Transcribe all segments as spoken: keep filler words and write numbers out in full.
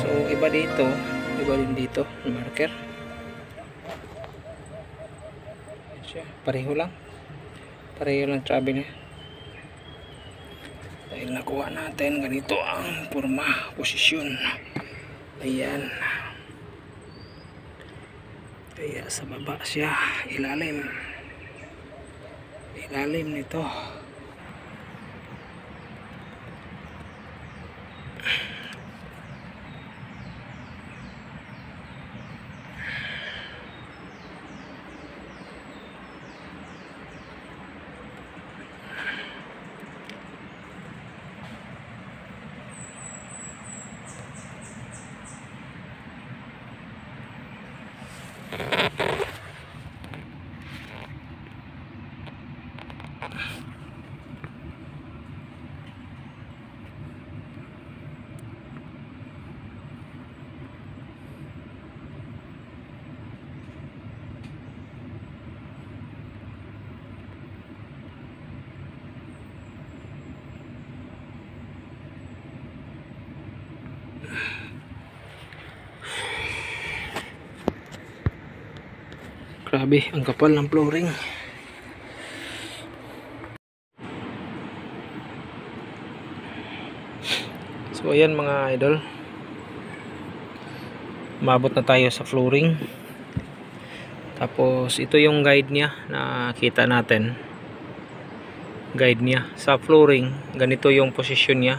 So iba dito, iba din dito yung marker. Pareho lang, pareho lang travel niya. Dahil nakuha natin, ganito ang forma, posisyon. Ayan. Kaya sa baba siya, ilalim. Ilalim nito. Grabe, ang kapal ng flooring. So ayan mga idol, umabot na tayo sa flooring. Tapos ito yung guide niya na kita natin. Guide niya sa flooring, ganito yung position niya.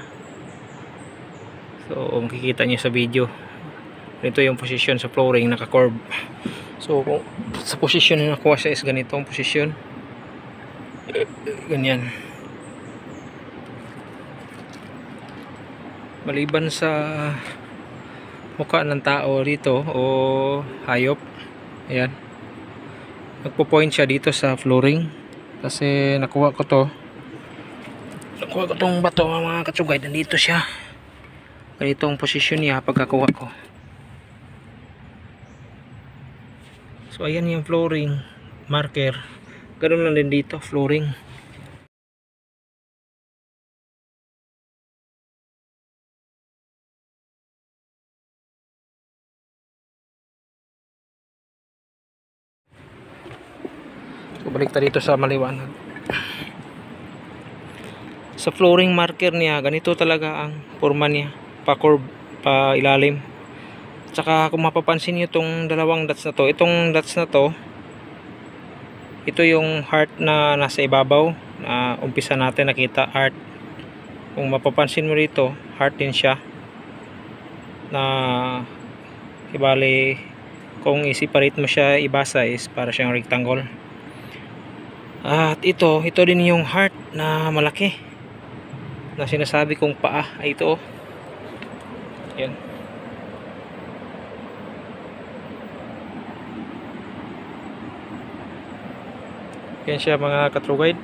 So makikita niyo sa video, ganito yung position sa flooring, naka-curve. So kung sa position na nakuha siya is ganito ang position, ganyan. Maliban sa mukha ng tao dito o hayop, ayan, nagpo-point siya dito sa flooring kasi nakuha ko to nakuha ko tong bato mga katsugay. Nandito siya, ganito ang posisyon niya pagkakuha ko. So ayan yung flooring marker, ganoon lang din dito flooring. So balik tayo dito sa maliwanag. Sa flooring marker niya, ganito talaga ang forma niya, pa curve, pa ilalim. Tsaka kung mapapansin niyo itong dalawang dots na to, itong dots na to, ito yung heart na nasa ibabaw, na umpisa natin nakita heart. Kung mapapansin mo rito, heart din siya, na ibali kung i-separate mo siya, ibasa is para siyang rectangle. At ito, ito din yung heart na malaki na sinasabi kong paa, ay ito. Yan. Yan siya mga katrugide.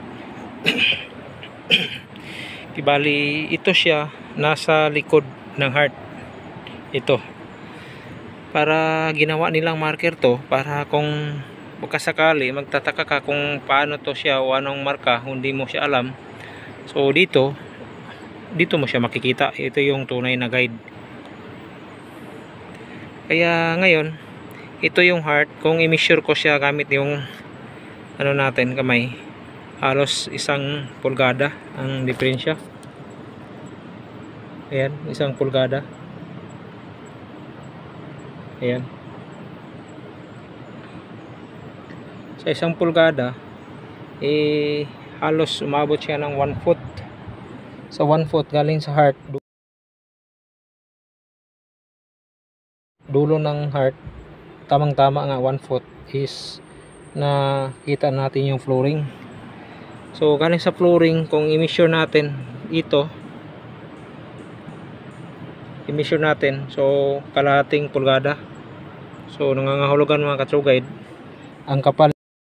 Ibali ito siya nasa likod ng heart. Ito. Para ginawa nilang marker to, para kung magkasakali magtataka ka kung paano to siya o anong marka, hindi mo siya alam. So dito, dito mo siya makikita. Ito yung tunay na guide. Kaya ngayon, ito yung heart. Kung i-measure ko siya gamit yung ano natin, kamay, halos isang pulgada ang diferensya. Ayan, isang pulgada. Ayan. Sa isang pulgada, eh, halos umabot siya ng one foot. Sa one foot galing sa heart, dulo ng heart, tamang tama nga one foot is na kita natin yung flooring. So galing sa flooring, kung i-measure natin ito, i-measure natin, so kalahating pulgada. So nangangahulugan mga katrugide, ang kapal.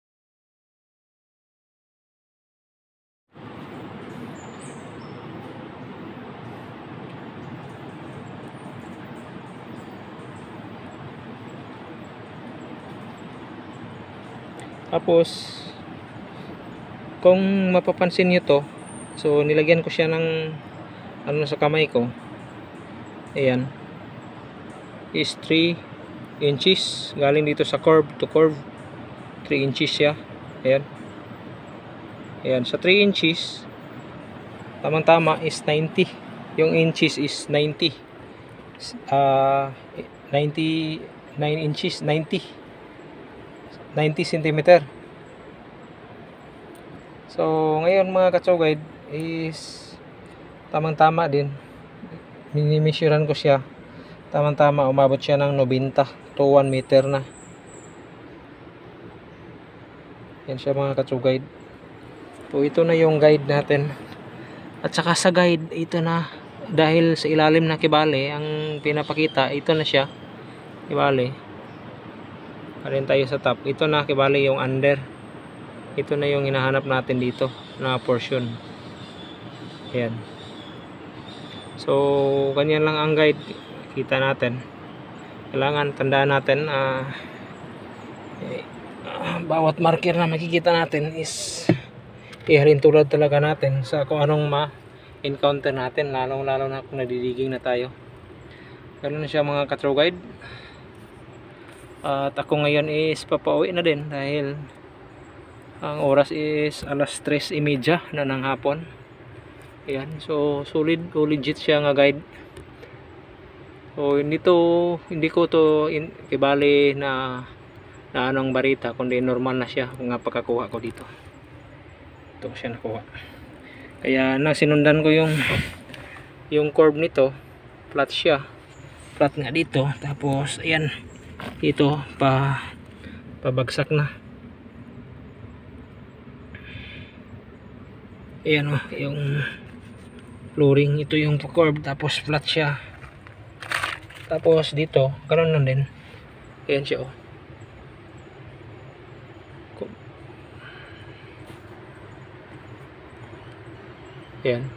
Tapos kung mapapansin nyo to, so nilagyan ko siya ng ano sa kamay ko. Ayan. is three inches. Galing dito sa curve to curve, three inches siya. Ayan. Ayan, sa three inches tamang tama is ninety. Yung inches is ninety. Uh, ninety-nine inches, ninety ninety centimeter. So ngayon mga katsugay is tamang tama din. Minimisuran ko siya, tamang tama umabot siya ng ninety to one meter na. Yan siya mga katsugay. So ito na yung guide natin. At saka sa guide, ito na, dahil sa ilalim na kibali ang pinapakita, ito na siya kibali. Parin tayo sa top. Ito na kibali yung under. Ito na yung hinahanap natin dito na portion. Ayan. So ganyan lang ang guide. Kita natin. Kailangan tandaan natin uh, eh, uh, bawat marker na makikita natin is ihalin tulad talaga natin sa kung anong ma-encounter natin, lalong lalo na kung nagdidiging na tayo. Ganun na siya mga ka-true guide. At ako ngayon is papauwi na din dahil ang oras is alas tres imedya na ng hapon. Ayan, so solid o legit siya nga guide. So hindi to, hindi ko to in, ibali na na anong barita, kundi normal na siya nga pagkakuha ko dito. Ito siya nakuha. Kaya na sinundan ko yung yung curve nito, flat siya. Flat nga dito, tapos ayan dito pa pabagsak na. Ayan oh, yung flooring, ito yung curve, tapos flat siya. Tapos dito, ganoon lang din. Ayan siya oh. Ayan.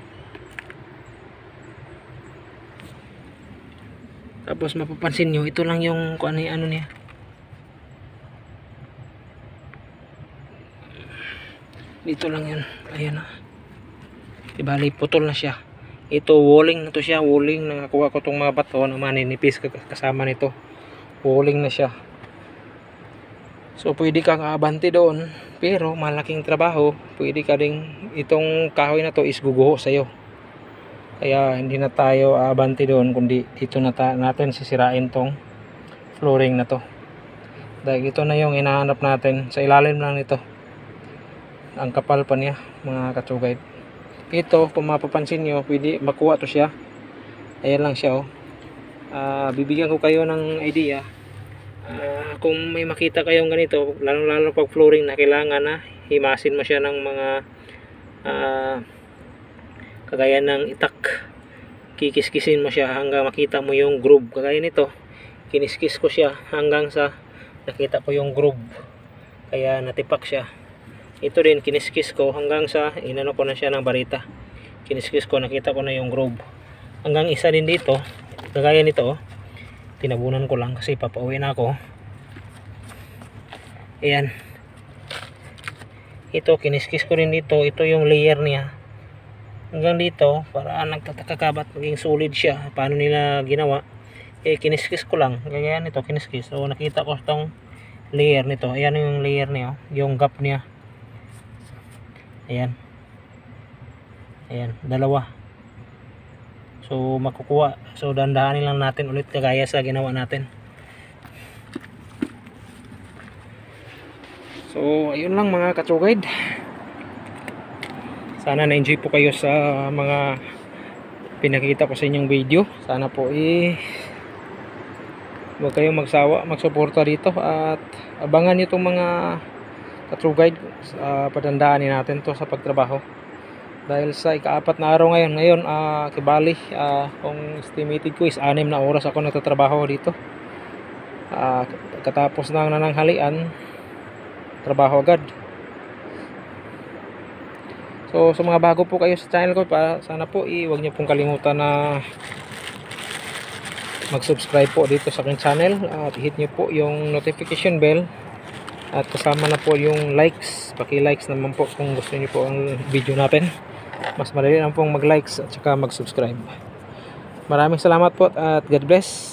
Tapos mapapansin nyo, ito lang yung kung ano, ano niya. Dito lang yun. Ayan na. Ibali, putol na siya. Ito, walling na to siya. Walling. Nakakuha ko itong mga bato na maninipis kasama nito. Walling na siya. So, pwede kang abante doon. Pero, malaking trabaho. Pwede ka rin, itong kahoy na to is guguho sa'yo. Kaya, hindi na tayo abante doon. Kundi, dito na natin sisirain tong flooring na to. Dahil ito na yung hinahanap natin. Sa ilalim lang nito. Ang kapal pa niya, mga katsugay. Ito, kung mapapansin nyo, pwede makuha to siya. Ayan lang siya, oh. Uh, bibigyan ko kayo ng idea. Uh, kung may makita kayong ganito, lalo lalo pag flooring na kailangan na himasin mo siya ng mga uh, kagaya ng itak, kikiskisin mo siya hanggang makita mo yung groove. Kagaya nito, kiniskis ko siya hanggang sa nakita ko yung groove, kaya natipak siya. Ito din kiniskis ko hanggang sa inano ko na siya ng barita, kiniskis ko, nakita ko na yung groove. Hanggang isa din dito, kagaya nito, oh, tinabunan ko lang kasi papauwi na ako. Ayan, ito kiniskis ko rin dito. Ito yung layer niya hanggang dito, para nagtataka ka ba't maging solid siya, paano nila ginawa. Eh kiniskis ko lang, kaya nito kiniskis. So nakita ko itong layer nito. Ayan yung layer niya, yung gap niya. Ayan, ayan, dalawa. So makukuha, so dandahanin lang natin ulit kagaya sa ginawa natin. So ayun lang mga katsugay. Sana na-enjoy po kayo sa mga pinakita ko sa inyong video. Sana po eh huwag kayong magsawa, magsuporta dito at abangan nyo itong mga katsugay. Uh, padandaanin natin to sa pagtrabaho. Dahil sa ikaapat na araw ngayon, ngayon uh, kibali, uh, kung estimated ko is anim na oras ako nagtatrabaho dito. Uh, katapos ng nananghalian, trabaho agad. So sa mga bago po kayo sa channel ko, pa, sana po eh, huwag niyo pong kalimutan na mag-subscribe po dito sa aking channel at hit niyo po yung notification bell at kasama na po yung likes. Paki-likes naman po kung gusto niyo po ang video natin. Mas madali lang pong mag-likes at saka mag-subscribe. Maraming salamat po at God bless.